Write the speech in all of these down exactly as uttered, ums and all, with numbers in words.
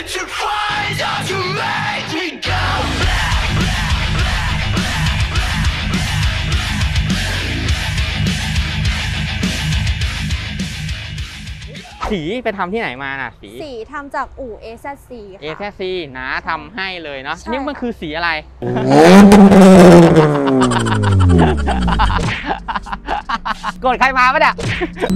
to find out to make me go back, back, back, back. สีไปทำที่ไหนมาน่ะสีสีทำจากอู่ เอ แซด ซี ค่ะเอ แซด ซี นะทำให้เลยเนาะนี่มันคือสีอะไร กดใครมาปะเนี่ย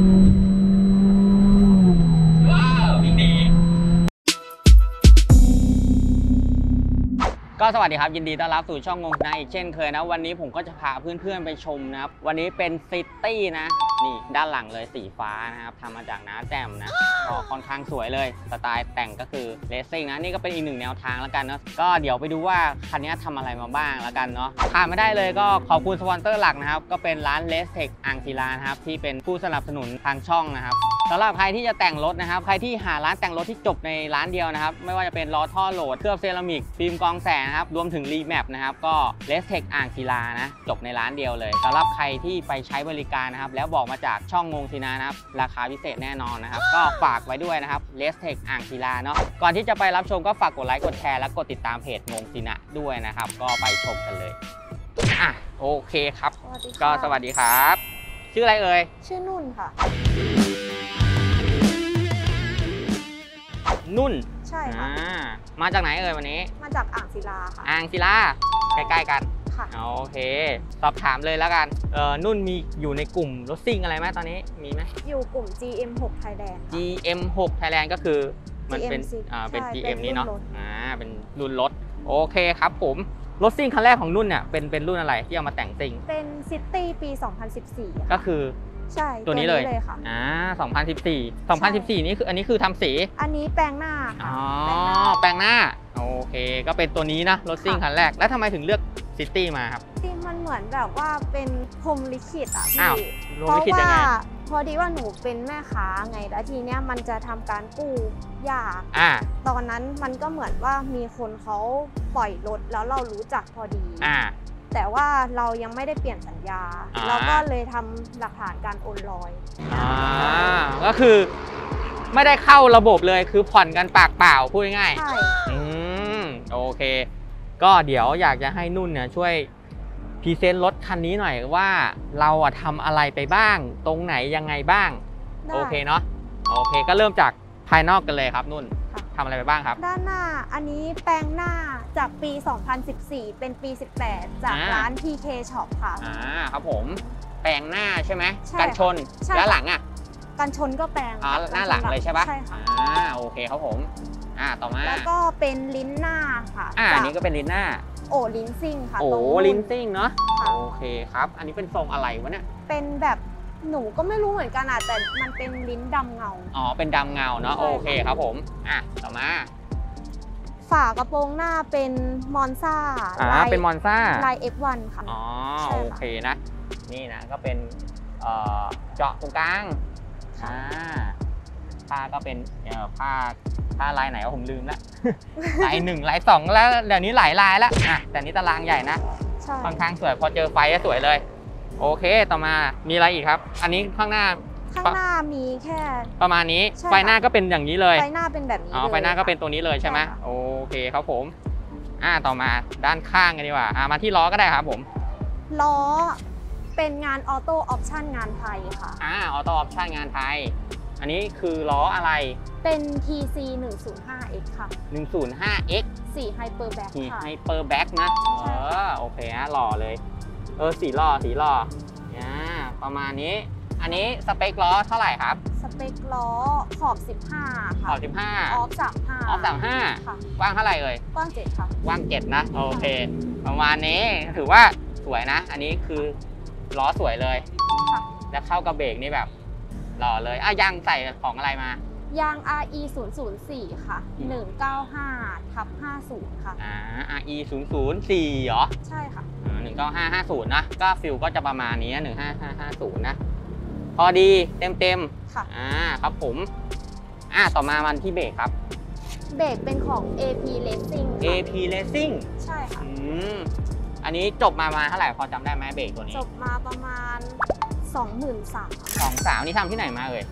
ก็สวัสดีครับยินดีต้อนรับสู่ช่องงงนะอีกเช่นเคยนะวันนี้ผมก็จะพาเพื่อนๆไปชมนะครับวันนี้เป็นซิตี้นะนี่ด้านหลังเลยสีฟ้านะครับทำมาจากน้าแจ่มนะก็ค่อนข้างสวยเลยสไตล์แต่งก็คือเลสซิ่งนะนี่ก็เป็นอีกหนึ่งแนวทางแล้วกันนะก็เดี๋ยวไปดูว่าคันนี้ทำอะไรมาบ้างแล้วกันเนาะขาดไม่ได้เลยก็ขอบคุณสปอนเซอร์หลักนะครับก็เป็นร้านเลสเทคอ่างศิลานะครับที่เป็นผู้สนับสนุนทางช่องนะครับสำหรับใครที่จะแต่งรถนะครับใครที่หาร้านแต่งรถที่จบในร้านเดียวนะครับไม่ว่าจะเป็นล้อท่อโหลดเคลือบเซรามิกฟิล์มกรองแสงนะครับรวมถึงรีแมปนะครับก็เลสเทคอ่างศิลานะจบในร้านเดียวเลยสำหรับใครที่ไปใช้บริการนะครับแล้วบอกมาจากช่องงงศิลานะครับราคาพิเศษแน่นอนนะครับก็ฝากไว้ด้วยนะครับเลสเทคอ่างศิลาเนาะก่อนที่จะไปรับชมก็ฝากกดไลค์กดแชร์และกดติดตามเพจงงศิลาด้วยนะครับก็ไปชมกันเลยอ่ะโอเคครับก็สวัสดีครับชื่ออะไรเอ่ยชื่อนุ่นค่ะนุ่นใช่ค่ะมาจากไหนเอ่ยวันนี้มาจากอ่างศิลาค่ะอ่างศิลาใกล้ๆกันค่ะโอเคสอบถามเลยแล้วกันเออนุ่นมีอยู่ในกลุ่มรถซิ่งอะไรไหมตอนนี้มีไหมอยู่กลุ่ม จี เอ็ม หก Thailand จี เอ็ม หก Thailand ก็คือมันเป็นอ่าเป็น จี เอ็ม นี้เนาะอ่าเป็นรุ่นรถโอเคครับผมรถซิ่งคันแรกของนุ่นเนี่ยเป็นเป็นรุ่นอะไรที่เอามาแต่งซิ่งเป็นซิตี้ปีสองพันสิบสี่ก็คือใช่ตัวนี้เลยค่ะอ่าสองพันสิบสี่ สองพันสิบสี่นี่คืออันนี้คือทำสีอันนี้แปลงหน้าอ๋อแปลงหน้าโอเคก็เป็นตัวนี้นะรถซิ่งคันแรกแล้วทำไมถึงเลือกซิตี้มาครับที่มันเหมือนแบบว่าเป็นพรหมลิขิตอ่ะพี่เพราะว่าพอดีว่าหนูเป็นแม่ค้าไงแล้วทีเนี้ยมันจะทำการกู้ยากตอนนั้นมันก็เหมือนว่ามีคนเขาปล่อยรถแล้วเรารู้จักพอดีแต่ว่าเรายังไม่ได้เปลี่ยนสัญญาเราก็เลยทำหลักฐานการโอนลอยอ่าก็คือไม่ได้เข้าระบบเลยคือผ่อนกันปากเปล่าพูดง่ายใช่อืมโอเคก็เดี๋ยวอยากจะให้นุ่นเนี่ยช่วยพรีเซนต์รถคันนี้หน่อยว่าเราอะทำอะไรไปบ้างตรงไหนยังไงบ้างโอเคเนาะโอเคก็เริ่มจากภายนอกกันเลยครับนุ่นทำอะไรไปบ้างครับด้านหน้าอันนี้แปลงหน้าจากปีสองพันสิบสี่เป็นปีสิบแปดจากร้าน พี เค Shop ค่ะอ่าครับผมแปลงหน้าใช่ไหมกันชนแล้วหลังอ่ะกันชนก็แปลงอ๋อหน้าหลังเลยใช่ปะใช่ค่ะอ่าโอเคครับผมอ่าต่อมาแล้วก็เป็นลิ้นหน้าค่ะอ่าอันนี้ก็เป็นลิ้นหน้าโอ้ลิ้นซิ่งค่ะโอ้ลิ้นซิ่งเนาะโอเคครับอันนี้เป็นทรงอะไรวะเนี่ยเป็นแบบหนูก็ไม่รู้เหมือนกันอ่ะแต่มันเป็นลิ้นดำเงาอ๋อเป็นดำเงาเนาะโอเคครับผมอ่ะต่อมาฝากระโปรงหน้าเป็นมอนซ่าอ่าเป็นมอนซ่าลาย เอฟ วัน ค่ะอ๋อโอเคนะนี่นะก็เป็นเอ่อเจาะตรงกลางอ่าผ้าก็เป็นเอ่อผ้าผ้าลายไหนก็ผมลืมละลายหนึ่งลายสองแล้วเดี๋ยวนี้หลายลายแล้วอ่ะแต่นี้ตารางใหญ่นะค่อนข้างสวยพอเจอไฟก็สวยเลยโอเคต่อมามีอะไรอีกครับอันนี้ข้างหน้าข้างหน้ามีแค่ประมาณนี้ไฟหน้าก็เป็นอย่างนี้เลยไฟหน้าเป็นแบบนี้อ๋อไฟหน้าก็เป็นตัวนี้เลยใช่ไหมโอเคครับผมอ่าต่อมาด้านข้างกันดีกว่าอ่ามาที่ล้อก็ได้ครับผมล้อเป็นงานออโต้ออปชั่นงานไทยค่ะอ่าออโต้ออปชั่นงานไทยอันนี้คือล้ออะไรเป็น ที ซี หนึ่งศูนย์ห้าเอ็กซ์ ค่ะหนึ่งศูนย์ห้าเอ็กซ์สีไฮเปอร์แบ็คค่ะไฮเปอร์แบ็คนะเออโอเคฮะหล่อเลยเออสีหล่อสีหล่ออ่าประมาณนี้อันนี้สเปคล้อเท่าไหร่ครับสเปคล้อขอบสิบห้าค่ะขอบสิบห้าออฟสามสิบห้าออฟสามสิบห้าค่ะกว้างเท่าไหร่เอ่ยกว้างเจ็ดค่ะกว้างเจ็ดนะโอเคประมาณนี้ถือว่าสวยนะอันนี้คือล้อสวยเลยค่ะแล้วเข้ากับเบรกนี่แบบหล่อเลยอ่ะยางใส่ของอะไรมายาง อาร์ อี ศูนย์ศูนย์สี่ ค่ะหนึ่งเก้าห้าทับห้าสิบค่ะอ่า อาร์ อี ศูนย์ศูนย์สี่เหรอใช่ค่ะอ่าหนึ่งเก้าห้าห้าศูนย์นะก็ฟิลก็จะประมาณนี้หนึ่งห้าห้าห้าศูนย์นะพอดีเต็มเต็มค่ะอ่าครับผมอ่าต่อมามันที่เบรกครับเบรกเป็นของ เอ พี Racing เอ พี Racing ใช่ค่ะอืมอันนี้จบมามาเท่าไหร่พอจำได้ไหมเบรกตัวนี้จบมาประมาณ สองหมื่นสามพันสองสามนี่ทำที่ไหนมาเอ่ย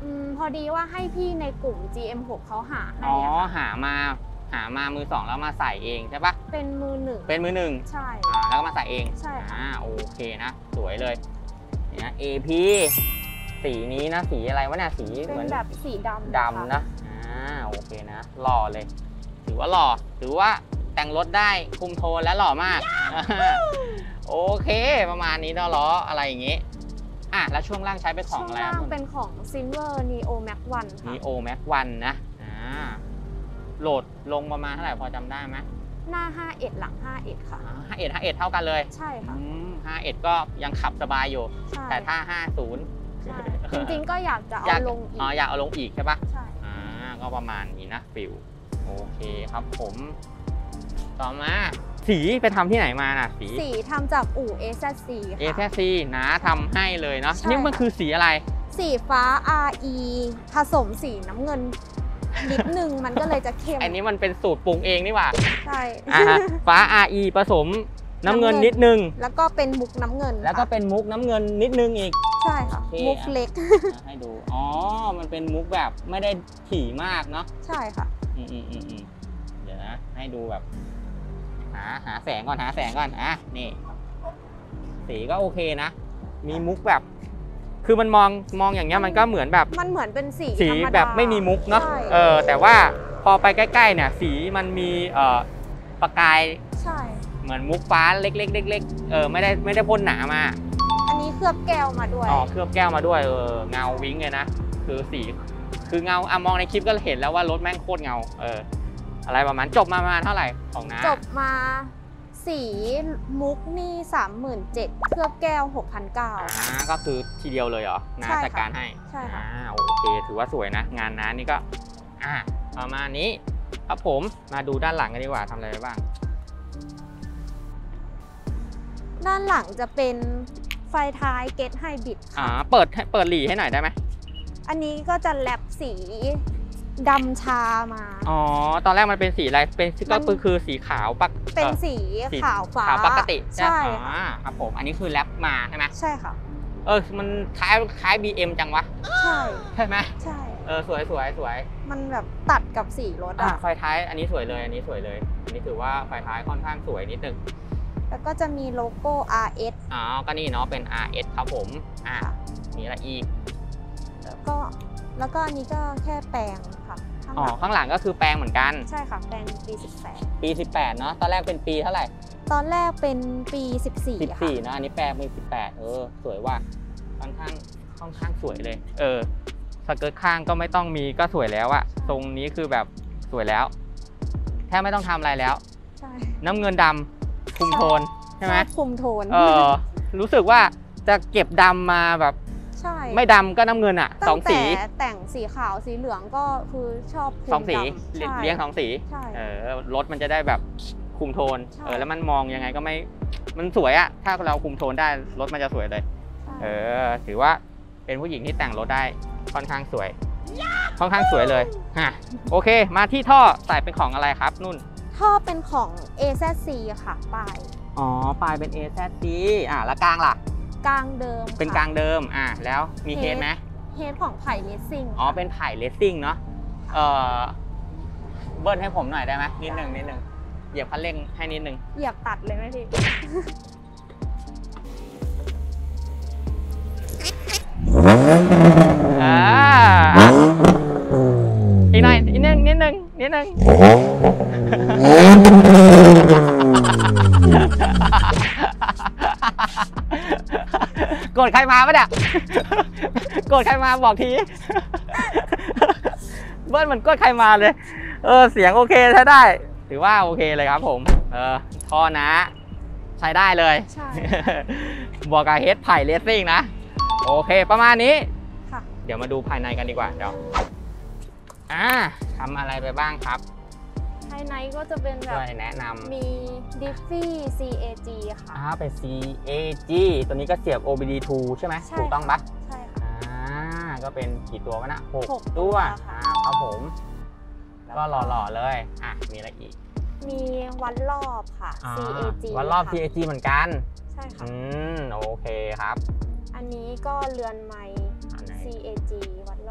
อืมพอดีว่าให้พี่ในกลุ่ม จี เอ็ม หก เขาหาให้อ๋ออะค่ะหามาหามามือสองแล้วมาใส่เองใช่ปะเป็นมือหนึ่งเป็นมือหนึ่งใช่อ่าแล้วก็มาใส่เองใช่ค่ะอ่าโอเคนะ สวยเลยนี่นะ เอ พี สีนี้นะสีอะไรวะเนี่ยสีเป็เหมือนนแบบสีดำดำนะอ่าโอเคนะหล่อเลย ถือว่าหล่อถือว่าแต่งรถได้คุมโทนและหล่อมาก โอเคประมาณนี้เนาะล้ออะไรอย่างงี้อ่ะแล้วช่วงล่างใช้เป็นขช่องวงอะไรล่างเป็นของ Silver Neo Max วันค่ะนีโอแม็กวันนะอ่าโหลดลงประมาณเท่าไหร่พอจำได้ไหมหน้า ห้าสิบเอ็ด หลัง ห้าสิบเอ็ด ค่ะห้าเอ็ดห้าเอ็ดเท่ากันเลยใช่ค่ะอืมห้าเอ็ดก็ยังขับสบายอยู่ใช่แต่ถ้าห้าสิบใช่จริงๆก็อยากจะอยาเอากลงอีกอ๋ออยากเอาลงอีกใช่ปะใช่อ่าก็ประมาณนี้นะฟิวโอเคครับผม ต่อมาสีไปทำที่ไหนมาน่ะสีสีทำจากอู่ เอ แซด ซีเอค่ะแซซีนะทำให้เลยเนาะใช่นี่มันคือสีอะไรสีฟ้า อาร์ อี ผสมสีน้ำเงินนิดนึง มันก็เลยจะเข้มอันนี้มันเป็นสูตรปรุงเองนี่หว่าใช่อ่าฮะฟ้า อาร์ อี ผสมน้ำเงินน้ำเงินนิดนึงแล้วก็เป็นมุกน้ำเงินแล้วก็ค่ะเป็นมุกน้ำเงินนิดนึงอีกใช่ค่ะโอเคมุกเล็กอ่ะให้ดู อ๋อ มันเป็นมุกแบบไม่ได้ถี่มากเนาะใช่ค่ะอืมอืมอืมอืมเดี๋ยวนะ ให้ดูแบบ หาหาแสงก่อนหาแสงก่อน อ่ะ นี่ สีก็โอเคนะ มีมุกแบบ คือมันมองมองอย่างเงี้ยมันก็เหมือนแบบมันเหมือนเป็นสีสีธรรมดาแบบไม่มีมุกเนาะใช่เออ แต่ว่าพอไปใกล้ๆเนี่ย สีมันมีเอ่อประกายใช่เหมือนมุกฟ้าเล็กๆเล็กๆเออไม่ได้ไม่ได้พ่นหนามาอันนี้เคลือบแก้วมาด้วยอ๋อเคลือบแก้วมาด้วยเออเงาวิ้งเลยนะ คือสีคือเงาอ่ะมองในคลิปก็เห็นแล้วว่ารถแม่งโคตรเงาเอออะไรประมาณจบมาประมาณเท่าไหร่ของน้าจบมาสีมุกนี่ สามหมื่นเจ็ดพัน เคลือบแก้ว หกพันเก้าร้อยอ่าก็คือทีเดียวเลยเหรอน้าใช่ค่ะจัดการให้ใช่ค่ะอ่าโอเคถือว่าสวยนะ งานน้านี่ก็อ่าประมาณนี้ครับผมมาดูด้านหลังกันดีกว่าทำอะไรไปบ้างด้านหลังจะเป็นไฟท้ายเกตไฮบริดอ่าค่ะเปิดเปิดหลีให้หน่อยได้ไหมอันนี้ก็จะแลบสีดำชามาอ๋อตอนแรกมันเป็นสีอะไรเป็นก็คือคือสีขาวปักเป็นอ่อสีสีขาวฟ้าขาวปกติใช่ไหมค่ะอ๋อครับผมอันนี้คือแรปมาใช่ไหมใช่ค่ะเออมันคล้ายคล้าย บี เอ็ม จังวะใช่ใช่ไหมใช่เออสวยสวยสวยมันแบบตัดกับสีรถอ่ะอ่ะไฟท้ายอันนี้สวยเลยอันนี้สวยเลยอันนี้ถือว่าไฟท้ายค่อนข้างสวยนิดนึงแล้วก็จะมีโลโก้ อาร์ เอสอ๋อก็นี่เนาะเป็น อาร์ เอส ครับผมอ่ะค่ะมีอะไรอีกแล้วก็แล้วก็อันนี้ก็แค่แปลงค่ะข้างอ๋หอลังข้างหลังก็คือแปลงเหมือนกันใช่ค่ะแปลงปีสิบแปดปีสิบแปดเนาะตอนแรกเป็นปีเท่าไหร่ตอนแรกเป็นปีสิบสี่ค่ะสิบสี่นะอันนี้แปลงเป็นสิบแปดเออสวยว่ะค่อนข้างค่อนข้างสวยเลย เออสเกิร์ตข้างก็ไม่ต้องมีก็สวยแล้วอะทรงนี้คือแบบสวยแล้วแทบไม่ต้องทำอะไรแล้วใช่น้ำเงินดำคุมโทนใช่ไหมคุมโทนเออรู้สึกว่าจะเก็บดำมาแบบใช่ไม่ดำก็น้ำเงินอ่ะสตั้องงสีแต่แต่งสีขาวสีเหลืองก็คือชอบคุมสองสีดำใช่เลี้ยงสองสีใช่เออรถมันจะได้แบบคุมโทนใช่เออแล้วมันมองยังไงก็ไม่มันสวยอะถ้าเราคุมโทนได้รถมันจะสวยเลยใช่เออถือว่าเป็นผู้หญิงที่แต่งรถได้ค่อนข้างสวย ค่อนข้างสวยเลยฮะโอเค มาที่ท่อใส่เป็นของอะไรครับนุ่นท่อเป็นของ เอ แซด ซี ค่ะปลายอ๋อปลายเป็น เอ แซด ซี อ่ะแล้วกลางล่ะกลางเดิมเป็นค่ะกลางเดิมอ่ะแล้วมีเฮดไหมเฮดของไผ่เลสซิ่งอ๋อเป็นไผ่เลสซิ่งเนาะเออเบิ้ลให้ผมหน่อยได้ไหมนิดหนึ่งนิดหนึ่งเหยียบคันเร่งให้นิดหนึ่งเหยียบตัดเลยไหมพี่อ่าอีกหน่อยนิดนึงนิดนึงนิดนึงโกรธใครมาปะเนี่ยโกรธใครมาบอกทีเบิ้ลเหมือนโกรธใครมาเลยเออเสียงโอเคใช้ได้ถือว่าโอเคเลยครับผมเออท่อนะใช้ได้เลยใช่บอกกับเฮดไผ่เลสซิ่งนะโอเคประมาณนี้ค่ะเดี๋ยวมาดูภายในกันดีกว่าเดี๋ยวอ่าทำอะไรไปบ้างครับภายในก็จะเป็นแบช่บวยแนะนำมีดิฟฟี่ ซี เอ จี ค่ะอ่าเป็น ซี เอ จี ตัวนี้ก็เสียบ โอ บี ดี ทู ใช่ไหมใช่ถูกต้องปะใช่ค่ะอ่าก็เป็นกี่ตัววะนะหกหกตัตัว วค่ะอ่าครับผมแล้วก็หล่อๆเลยอ่ะมีอะไรอีกมีวัดรอบค่ะอ่าซี เอ จีวันรอบค่ะซี เอ จี เหมือนกันใช่ค่ะอืมโอเคครับอันนี้ก็เรือนไม้อันไหนซี เอ จี วัดรอบเหมือน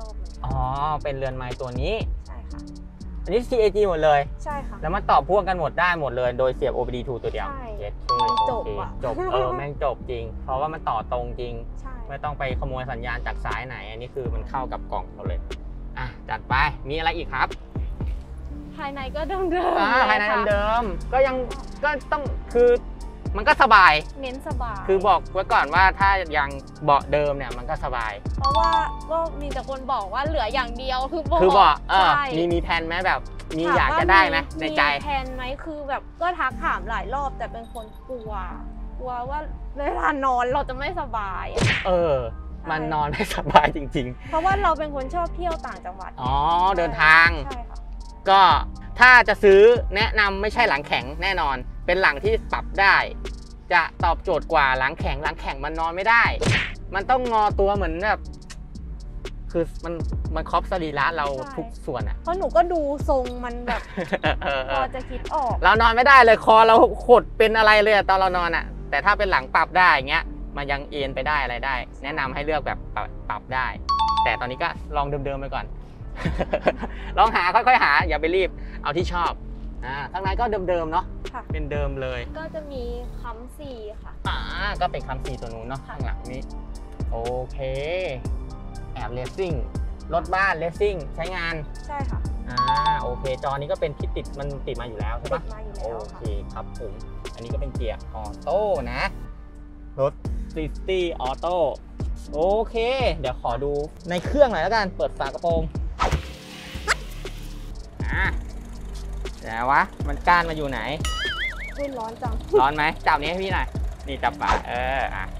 อ๋อเป็นเรือนไม้ตัวนี้ใช่ค่ะอันนี้ ซี เอ จี หมดเลยใช่ค่ะแล้วมันต่อพ่วงกันหมดได้หมดเลยโดยเสียบ โอ บี ดี ทู ตัวเดียวใช่มันจบอ่ะจบเออแม่งจบจริงเพราะว่ามันต่อตรงจริงไม่ต้องไปขโมยสัญญาณจากสายไหนอันนี้คือมันเข้ากับกล่องเราเลยอ่ะจัดไปมีอะไรอีกครับภายในก็เดิมๆอ่าภายในเดิมก็ยังก็ต้องคือมันก็สบายเน้นสบายคือบอกไว้ก่อนว่าถ้ายังเบาะเดิมเนี่ยมันก็สบายเพราะว่าก็มีแต่คนบอกว่าเหลืออย่างเดียวคือเบาะคือเบาะเออมีมีแผนไหมแบบมีอยากจะได้ไหมในใจมีแผนไหมคือแบบก็ทักถามหลายรอบแต่เป็นคนกลัวกลัวว่าเวลานอนเราจะไม่สบายเออมันนอนไม่สบายจริงๆเพราะว่าเราเป็นคนชอบเที่ยวต่างจังหวัดอ๋อเดินทางใช่ค่ะก็ถ้าจะซื้อแนะนำไม่ใช่หลังแข็งแน่นอนเป็นหลังที่ปรับได้จะตอบโจทย์กว่าหลังแข็งหลังแข็งมันนอนไม่ได้มันต้องงอตัวเหมือนแบบคือมันมันครอบสรีระเราทุกส่วนอ่ะเพราะหนูก็ดูทรงมันแบบพอจะคิดออกเรานอนไม่ได้เลยคอเราขดเป็นอะไรเลยตอนเรานอนอ่ะแต่ถ้าเป็นหลังปรับได้เงี้ยมันยังเอ็นไปได้อะไรได้แนะนำให้เลือกแบบปรับได้แต่ตอนนี้ก็ลองเดิมๆไปก่อนลองหาค่อยๆหาอย่าไปรีบเอาที่ชอบอ่าข้างในก็เดิมๆเนาะเป็นเดิมเลยก็จะมีค้ำสี่ค่ะอ่าก็เป็นค้ำสี่ตัวนู้นเนาะข้างหลังนี้โอเคแอบเลสซิ่งรถบ้านเลสซิ่งใช้งานใช่ค่ะอ่าโอเคจอนี้ก็เป็นที่ติดมันติดมาอยู่แล้วใช่ปะโอเคครับผมอันนี้ก็เป็นเกียร์ออโต้นะรถซิตี้ออโต้โอเคเดี๋ยวขอดูในเครื่องหน่อยแล้วกันเปิดฝากระโปรงอ่าเดี๋ยววะมันก้านมาอยู่ไหนขึ้นร้อนจังร้อนไหมจับนี้ให้พี่หน่อยนี่จับฝาเอออ่ะ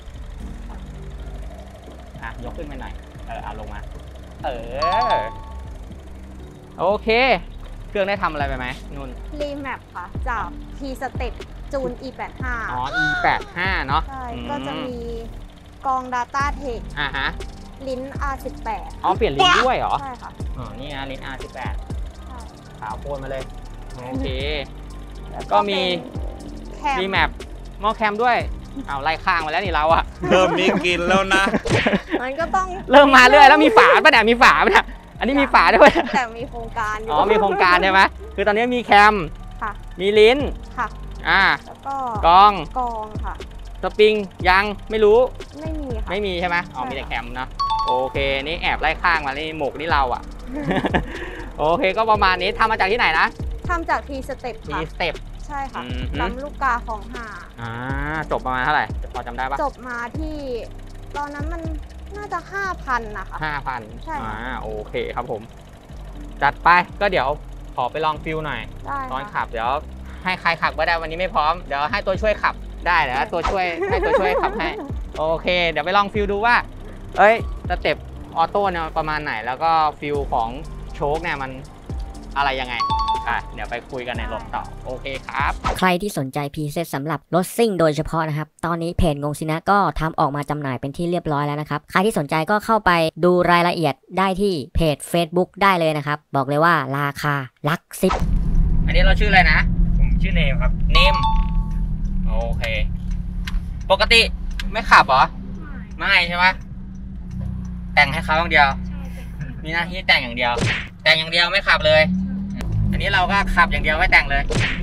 อ่ะยกขึ้นมาหน่อยเออเอาลงมาเออโอเคเครื่องได้ทำอะไรไปไหมนุ่นรีแมปค่ะจาก T Step จูน อี แปดสิบห้าอ๋อ อี แปดสิบห้า เนาะใช่ก็จะมีกอง Data Tech อ่าฮะลิ้น อาร์ สิบแปดอ๋อเปลี่ยนลิ้นด้วยเหรอใช่ค่ะอ๋อนี่นะลิ้น อาร์ สิบแปดใช่ขาวโพลนมาเลยโอเคก็มีมีแมปหม้อแคมด้วยเอาไล่ข้างมาแล้วนี่เราอะเริ่มมีกินแล้วนะมันก็ต้องเริ่มมาเรื่อยแล้วมีฝาป่ะเนี่ยมีฝาป่ะเนี่ยอันนี้มีฝาด้วยแต่มีโครงการอยู่อ๋อมีโครงการใช่ไหมคือตอนนี้มีแคมค่ะมีลิ้นค่ะอ่าแล้วก็กองกองค่ะสปริงยังไม่รู้ไม่มีค่ะไม่มีใช่ไหมอ๋อมีแต่แคมเนาะโอเคนี่แอบไล่ข้างมานี่หมกนี่เราอะโอเคก็ประมาณนี้ทำมาจากที่ไหนนะทำจาก T Step ค่ะ T Step ใช่ค่ะลำลูกกาของหาอ่าจบประมาณเท่าไหร่พอจำได้ปะจบมาที่ตอนนั้นมันน่าจะ ห้าพัน นะคะห้าพันใช่อ่าโอเคครับผมจัดไปก็เดี๋ยวขอไปลองฟิลหน่อยตอนขับเดี๋ยวให้ใครขับก็ได้วันนี้ไม่พร้อมเดี๋ยวให้ตัวช่วยขับได้เดี๋ยวตัวช่วยให้ตัวช่วยขับให้โอเคเดี๋ยวไปลองฟิลดูว่าเอ้ยสเต็ปออโต้เนี่ยประมาณไหนแล้วก็ฟิลของโชคเนี่ยมันอะไรยังไงอ่ะเดี๋ยวไปคุยกันในรถต่อโอเคครับใครที่สนใจพรีเซตสำหรับรถซิ่งโดยเฉพาะนะครับตอนนี้เพจงงสินะก็ทำออกมาจำหน่ายเป็นที่เรียบร้อยแล้วนะครับใครที่สนใจก็เข้าไปดูรายละเอียดได้ที่เพจ Facebook ได้เลยนะครับบอกเลยว่าราคาหลักสิบอันนี้เราชื่ออะไรนะผมชื่อเนมครับเนมโอเคปกติไม่ขับเหรอไม่ใช่ไหมแต่งให้เขาอย่างเดียวมีหน้าที่แต่งอย่างเดียวแต่งอย่างเดียวไม่ขับเลยอันนี้เราก็ขับอย่างเดียวไม่แต่งเลย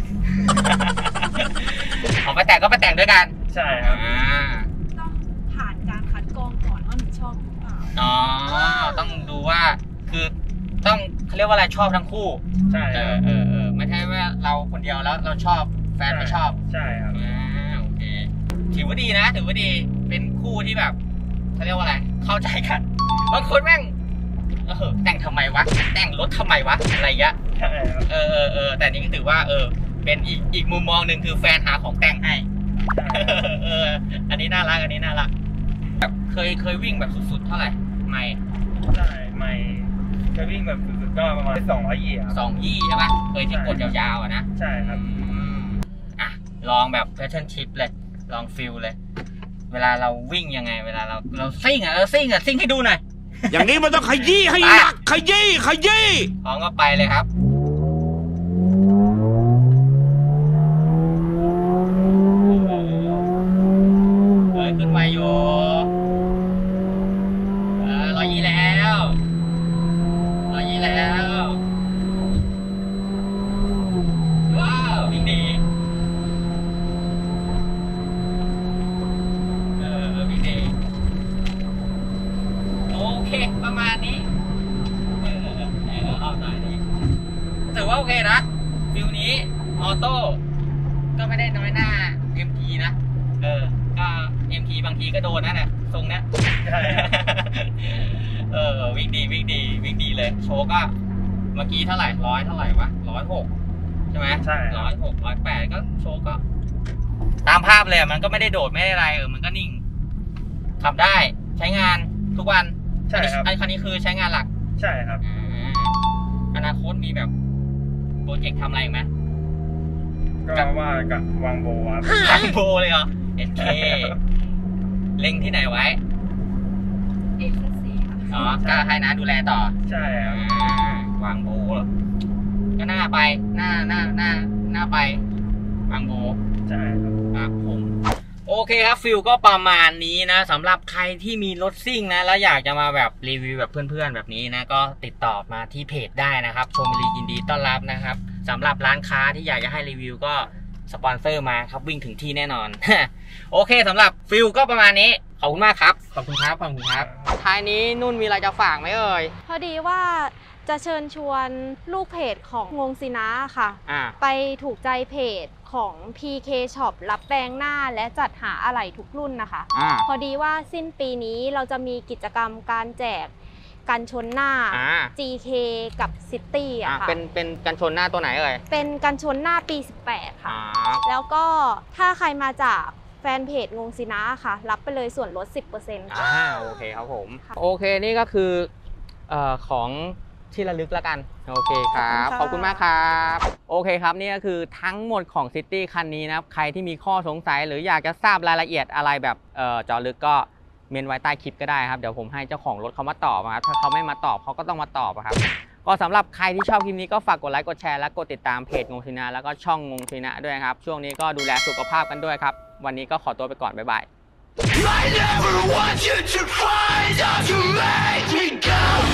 ของไปแต่งก็ไปแต่งด้วยกันใช่ครับต้องผ่านการคัดกรองก่อนว่าหนูชอบหรือเปล่าอ๋อต้องดูว่าคือต้องเขาเรียกว่าอะไรชอบทั้งคู่ใช่เออเออเออไม่ใช่ว่าเราคนเดียวแล้วเราชอบแฟนไม่ชอบใช่ครับอ่าโอเคถือว่าดีนะถือว่าดีเป็นคู่ที่แบบเขาเรียกว่าอะไรเข้าใจกันบางคนแม่งเออแต่งทำไมวะแต่งรถทำไมวะอะไรเงี้ยเออเออเออแต่นี่ก็ถือว่าเออเป็นอีกอีกมุมมองหนึ่งคือแฟนหาของแต่งให้เอออันนี้น่ารักอันนี้น่ารักแบบเคยเคยวิ่งแบบสุดๆเท่าไหร่ไม่ใช่ไม่เคยวิ่งแบบสุดๆก็ประมาณสองร้อยยี่ครับสองยี่ใช่ไหมเคยที่กดยาวๆอ่ะนะใช่ครับอ่ะลองแบบแพชชั่นชิพเลยลองฟิลเลยเวลาเราวิ่งยังไงเวลาเราเราซิ่งอ่ะเออซิ่งอ่ะซิ่งให้ดูหน่อยอย่างนี้มันต้องขยี้ให้หนักขยี้ขยี้พร้อมก็ไปเลยครับเฮ้ยขึ้นไปอยู่เออร้อยยี่แล้วโอเคนะฟิลนี้ออโต้ก็ไม่ได้น้อยหน้า เอ็ม ที นะเออก็ เอ็ม ที บางทีก็โดนนะเนี่ยทรงเนี้ยใช่เออวิ่งดีวิ่งดีวิ่งดีเลยโชว์ก็เมื่อกี้เท่าไหร่ร้อยเท่าไหร่วะร้อยหกใช่ไหมใช่ร้อยหกร้อยแปดก็โชว์ก็ตามภาพเลยมันก็ไม่ได้โดดไม่ได้อะไรเออมันก็นิ่งขับได้ใช้งานทุกวันใช่ครับไอ้คันนี้คือใช้งานหลักใช่ครับอนาคตมีแบบโปรเจกต์ทำอะไรไหมก็ว่ากับวางโบครับวางโบเลยเหรอเอสเคเล็งที่ไหนไว้เอสซีอ๋อก็ให้นะดูแลต่อใช่ครับวางโบก็น่าไปหน้าหน้าหน้าหน้าไปวางโบใช่ครับครับผมโอเคครับฟิลก็ประมาณนี้นะสำหรับใครที่มีรถซิ่งนะแล้วอยากจะมาแบบรีวิวแบบเพื่อนๆแบบนี้นะก็ติดต่อมาที่เพจได้นะครับชมรียินดีต้อนรับนะครับสำหรับร้านค้าที่อยากจะให้รีวิวก็สปอนเซอร์มาครับวิ่งถึงที่แน่นอน โอเคสำหรับฟิลก็ประมาณนี้ขอบคุณมากครับขอบคุณครับขอบคุณครับท้ายนี้นุ่นมีอะไรจะฝากไหมเอ่ยพอดีว่าจะเชิญชวนลูกเพจของงงสินะค่ะไปถูกใจเพจของ พี เค Shop รับแปลงหน้าและจัดหาอะไหล่ทุกรุ่นนะคะอพอดีว่าสิ้นปีนี้เราจะมีกิจกรรมการแจกกันชนหน้า จี เค กับ City อะค่ะเป็นเป็นกันชนหน้าตัวไหนเอ่ยเป็นกันชนหน้าปีสิบแปดค่ะแล้วก็ถ้าใครมาจากแฟนเพจงงสินะค่ะรับไปเลยส่วนลด สิบเปอร์เซ็นต์ค่ะอ่าโอเคครับผมโอเคนี่ก็คือเอ่อของที่ระลึกแล้วกันโอเคครับขอบคุณมากครับโอเคครับนี่ก็คือทั้งหมดของซิตี้คันนี้นะครับใครที่มีข้อสงสัยหรืออยากจะทราบรายละเอียดอะไรแบบเอ่อเจาะลึกก็เมนไว้ใต้คลิปก็ได้ครับเดี๋ยวผมให้เจ้าของรถเขามาตอบครับถ้าเขาไม่มาตอบเขาก็ต้องมาตอบครับก็สำหรับใครที่ชอบคลิปนี้ก็ฝากกดไลค์กดแชร์และกดติดตามเพจงงสินะแล้วก็ช่องงงสินะด้วยครับช่วงนี้ก็ดูแลสุขภาพกันด้วยครับวันนี้ก็ขอตัวไปก่อนบ๊ายบาย I never want you to find out to make me go